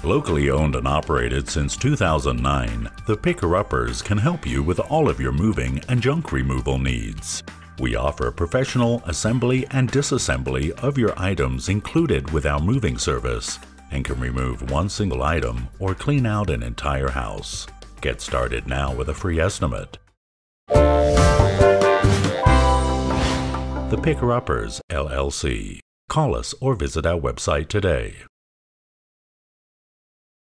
Locally owned and operated since 2009, the Picker-Uppers can help you with all of your moving and junk removal needs. We offer professional assembly and disassembly of your items included with our moving service and can remove one single item or clean out an entire house. Get started now with a free estimate. The Picker-Uppers, LLC. Call us or visit our website today.